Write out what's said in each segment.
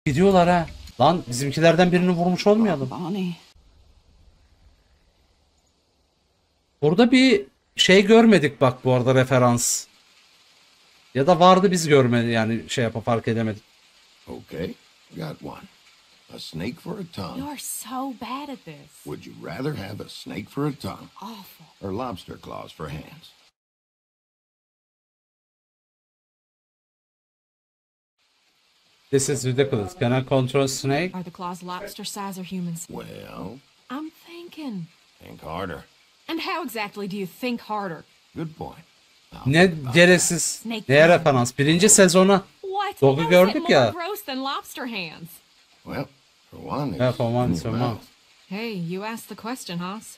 Gidiyorlar ha. Lan bizimkilerden birini vurmuş olmayalım. Bonnie. Burada bir şey görmedik bak bu arada, referans. Ya da vardı, biz görmedi yani, şey yapıp fark edemedik. Okay, got one. A snake for a tongue. You're so bad at this. Would you rather have a snake for a tongue Awful. or lobster claws for hands? This is ridiculous. Can I control snake? Are the claws lobster size or humans? Well, I'm thinking. think harder. And how exactly do you think harder? Good point. Ne gereksiz. Neye referans? Birinci sezona. What? Dog'u How is gördük it more ya. gross than lobster hands? Well, for one, Yeah, it's for one, in it's your a mouth. mouth. Hey, you asked the question, Haas.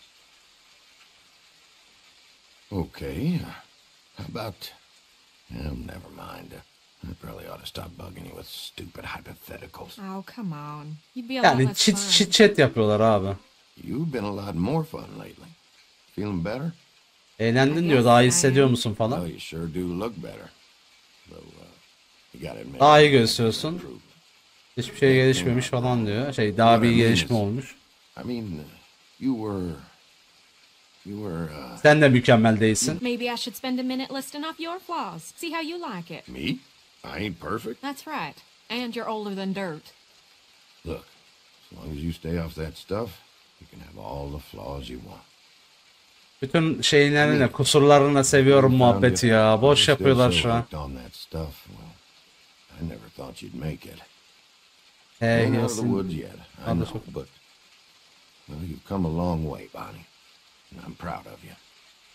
Okay. How about... never mind. I probably ought to stop bugging you with stupid hypotheticals. Oh, come on. You'd be a lot Yani less chit fun. chat yapıyorlar abi. You've been a lot more fun lately. Feeling better? Eğlendin diyor, daha iyi hissediyor musun Well, falan. you sure do look better. Though, you gotta admit... Daha iyi gösteriyorsun. improvement. Hiçbir şey gelişmemiş falan diyor. Şey, daha bir gelişme olmuş. I mean, you were, Sen de mükemmel değilsin. Maybe I should spend a minute listing off your flaws. See how you like it. me? I ain't perfect. That's right. And you're older than dirt. Look, as long as you stay off that stuff, you can have all the flaws you want. Bütün şeylerini, kusurlarını seviyorum muhabbeti ya. Boş yapıyorlar şu an. On that stuff, well, I never thought you'd make it. Hey, Ain't out of the Yasin. woods yet, I know, but well, you've come a long way, Bonnie, and I'm proud of you.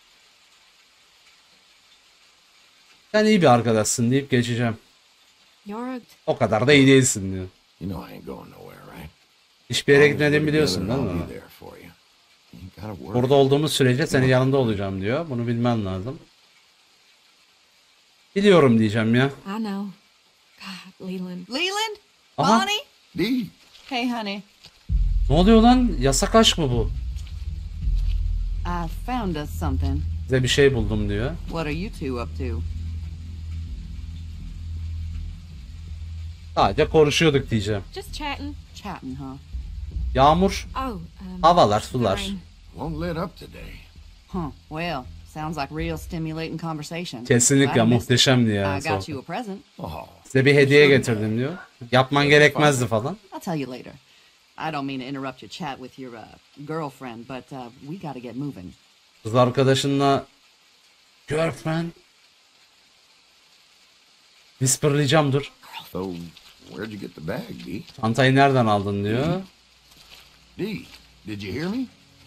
Sen iyi bir arkadaşsın deyip geçeceğim. You're a... O kadar da iyi değilsin diyor. You know I ain't going nowhere, right? Hiçbir yere As long as gitmediğimi we're biliyorsun together, değil I'll mi? be there for you. You gotta work. Burada olduğumuz sürece senin yanında olacağım diyor. Bunu bilmen lazım. Biliyorum diyeceğim ya. I know. God, Leland. Leland? Aha. Bonnie? Dee, Hey, honey. Ne oluyor lan? Yasak aşk mı bu? I found us something. Size bir şey buldum diyor. What are you two up to? Sadece konuşuyorduk diyeceğim. Just chatting. Chatting, huh? Yağmur, Oh, havalar, the sular. rain. won't let up today. Huh. Well, sounds like real stimulating conversation. Kesinlikle Glad I missed it. muhteşemdi I ya. got you a present. Oh, Size bir hediye getirdim diyor. Yapman gerekmezdi falan. I'll tell you later. I don't mean to interrupt your chat with your girlfriend, but we gotta get moving. Kız arkadaşınla girlfriend. Whisperlayacağım dur. so where'd you get the bag, Dee? Çantayı nereden aldın diyor. Dee, did you hear me?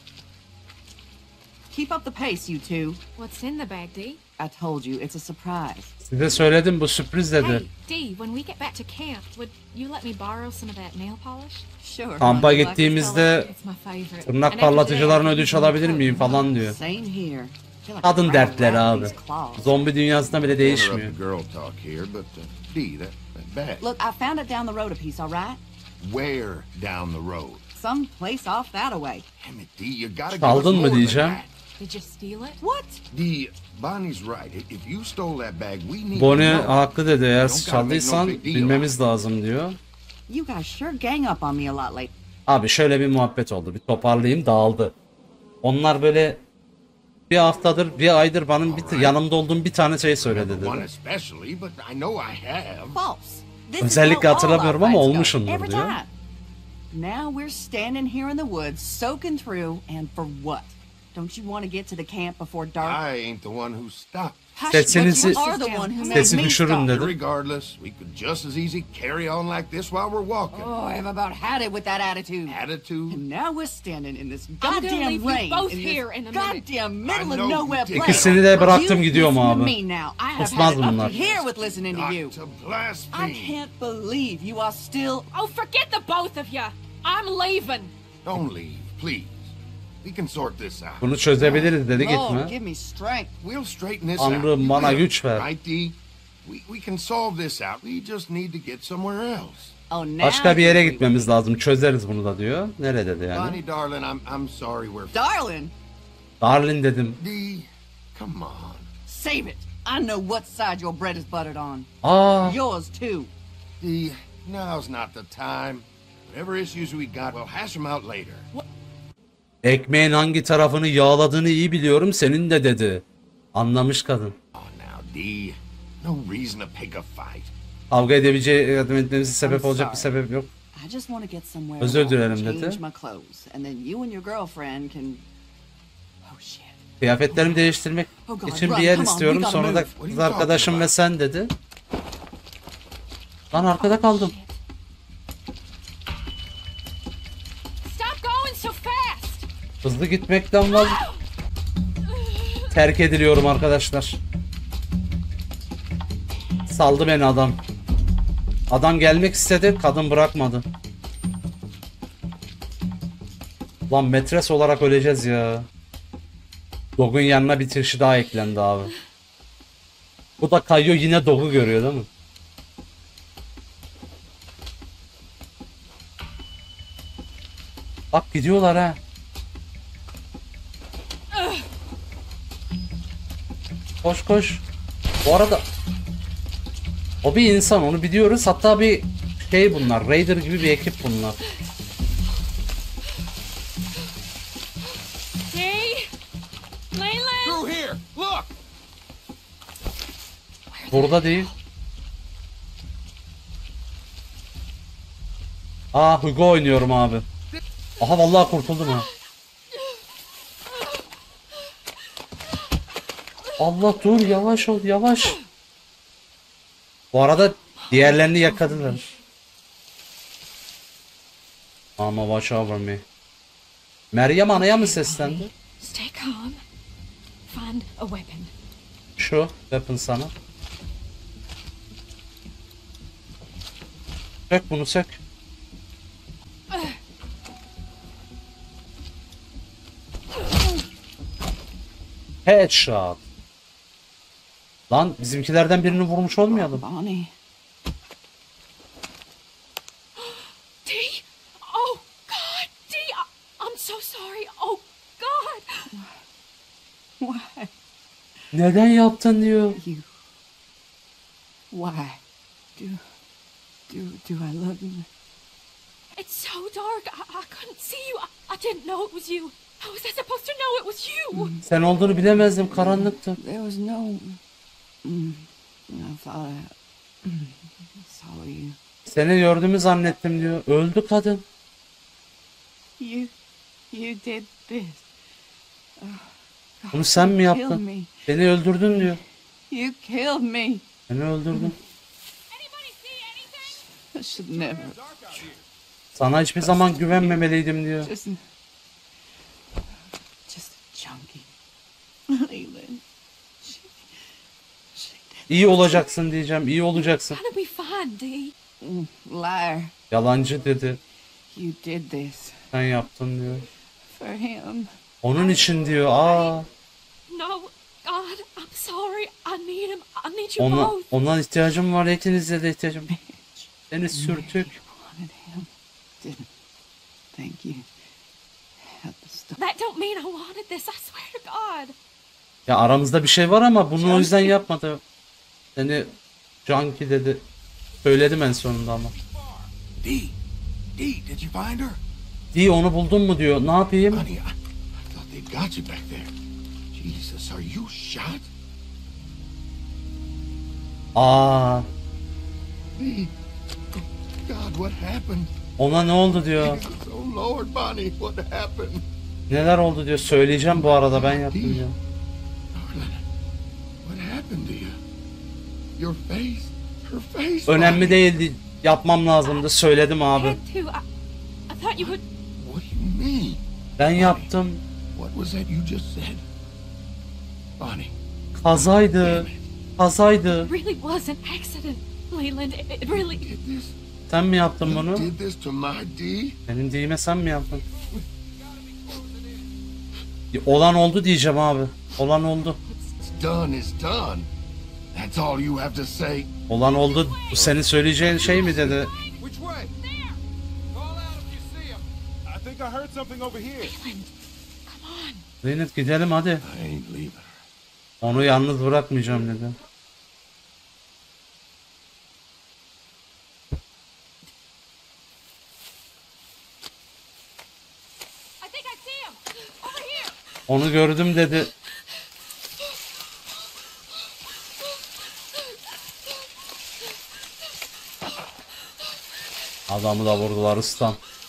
Keep up the pace, you two. What's in the bag, Dee? I told you, it's a surprise. Size söyledim, bu sürpriz dedi. Hey, Dee, when we get back to camp, would you let me borrow some of that nail polish? Sure. Kampa honey, like a gittiğimizde It's my favorite. And tırnak after parlatıcılarını today, I ödünç can alabilir coat miyim them. falan diyor. Same here. Feel like a Kadın proud dertleri rat abi. with these claws. Zombi dünyasında bile değişmiyor. Interrupt the girl talk here, but Dee, that bag. Look, I found it down the road a piece, all right? Where down the road? Some place off that away. Damn it, Dee, you gotta give us Çaldın mı more than diyeceğim. that. Did you steal it? What? Dee, Bonnie's right. If you stole that bag, we need Bonnie to know. haklı dedi. Eğer Don't gotta make no çaldıysan big deal bilmemiz lazım diyor. You guys sure gang up on me a lot lately. Abi şöyle bir muhabbet oldu. Bir toparlayayım, dağıldı. Onlar böyle bir haftadır, bir aydır benim yanımda olduğum bir tane şey söyledi One dedi. especially, but I know I have. False. This is Özellikle how all hatırlamıyorum our ama fights go, olmuşumdur every diyor. time. Now we're standing here in the woods, soaking through, and for what? Don't you want to get to the camp before dark? I ain't the one who stopped. Hush, Sesinizi- but you are the one who made Sesi me düşürün stop. dedi. Regardless, we could just as easy carry on like this while we're walking. Oh, I have about had it with that attitude. Attitude? And now we're standing in this gonna goddamn leave you rain both in here in this a minute. goddamn middle I of know nowhere you did. place. İkisini de bıraktım, You gidiyorum listen to abi. me now. I have Susmaz had it up bunlar. to here with listening to you. Not to I blaspheme. can't believe you are still. Oh, forget the both of you. I'm leaving. Don't leave, please. We can sort this out. Bunu çözebiliriz dedi, Lord, gitme. give me strength. We'll straighten this Tanrım, out. You bana will, güç ver. Right, Dee? We can solve this out. We just need to get somewhere else. Oh, now Başka bir yere you're gitmemiz lazım. Çözeriz bunu da diyor. Nerede dedi yani. Bonnie, darling, I'm sorry we're... darling. Darlin dedim. Dee, come on. Save it. I know what side your bread is buttered on. Aa, Yours too. Dee, Now's not the time. Whatever issues we got, we'll hash them out later. Ekmeğin hangi tarafını yağladığını iyi biliyorum senin de dedi. Anlamış kadın. Oh, now, D. No reason to pick a fight. Kavga yardım etmemize sebep olacak bir sebep yok. I just want to get somewhere Özür dilerim warm, dedi. change my clothes, and then you and your girlfriend can. Oh shit. Kıyafetlerimi değiştirmek Oh God, için run, bir yer come on, istiyorum. we gotta Sonra da move. kız arkadaşım ve sen dedi. Lan arkada kaldım. Stop going so fast! Hızlı gitmekten vaz terk ediliyorum arkadaşlar. Saldı beni adam. Adam gelmek istedi, kadın bırakmadı. Lan metres olarak öleceğiz ya. Dog'un yanına bir kişi daha eklendi abi. Bu da kayıyor, yine Dog'u görüyor değil mi? Bak gidiyorlar ha. Koş koş. Bu arada o bir insan, onu biliyoruz. Hatta bir şey bunlar. Raider gibi bir ekip bunlar. Dee? Leyland? Through here! Look! Burada değil. Aa, Hugo oynuyorum abi. Aha vallahi kurtuldum ha. Allah dur, yavaş ol, yavaş. Bu arada diğerlerini yakaladılar. Ama watch over me. Meryem Ana'ya mı seslendi? Stay calm. Find a weapon. Şu weapon sana. Sök bunu, sök. Headshot. Lan bizimkilerden birini vurmuş olmayalım. Bonnie. Dee? Oh, God! Dee! I'm so sorry. Oh, God! Why? Neden yaptın diyor. You. Why? Do I love you? It's so dark. I couldn't see you. I didn't know it was you. How was I supposed to know it was you? Sen olduğunu bilemezdim, karanlıktı. There was no. I thought I saw you. Seni gördüğümü zannettim diyor. Öldü kadın. You did this. Bunu sen mi Kill yaptın? me. Beni öldürdün diyor. You killed me. Beni öldürdün. Anybody see anything? I should never. Sana hiçbir zaman güvenmemeliydim diyor. Just a junkie. Leland. She İyi olacaksın diyeceğim. İyi olacaksın. Gonna be fine, Dee. liar. Yalancı dedi. You did this Sen yaptın diyor. for him. Onun için diyor. Aa, No, God, I'm sorry. I need him. I need you both. ondan ihtiyacım var. İkinize de ihtiyacım. Seni sürtük. Wanted him. Didn't. Thank you. At the start. That don't mean I wanted this. I swear to God. Ya aramızda bir şey var ama bunu o yüzden yapmadı. Seni junkie dedi. Söyledim en sonunda ama. D! D, did you find her? İyi, onu buldun mu diyor. Ne yapayım? Honey, I thought they'd got you back there. Jesus, are you shot? Aa, D! God, what happened? ona ne oldu diyor. Oh, Lord, Bonnie, what happened? Neler oldu diyor. Söyleyeceğim bu arada, ben yaptım diyor. Darling, what happened to you? Your face, her face. Önemli Bonnie. değildi. Yapmam lazımdı. Söyledim abi. Had to. I thought you would. What do you mean? Ben yaptım. What was that you just said? Bonnie, Kazaydı. Kazaydı. It really was an accident, Leland. It really. did this? Sen mi yaptın You bunu? did this to my D? Benim deyime sen mi yaptın? Olan oldu diyeceğim abi. Olan oldu. It's done is done. That's all you have to say. Olan oldu. Bu senin söyleyeceğin şey mi dedi. Which way? Call out if you see him. I think I heard something over here. Leland, come on. Zeynep gidelim hadi. I ain't leaving her. Onu yalnız bırakmayacağım dedi. Onu gördüm dedi. Adamı da vurdular ıstan.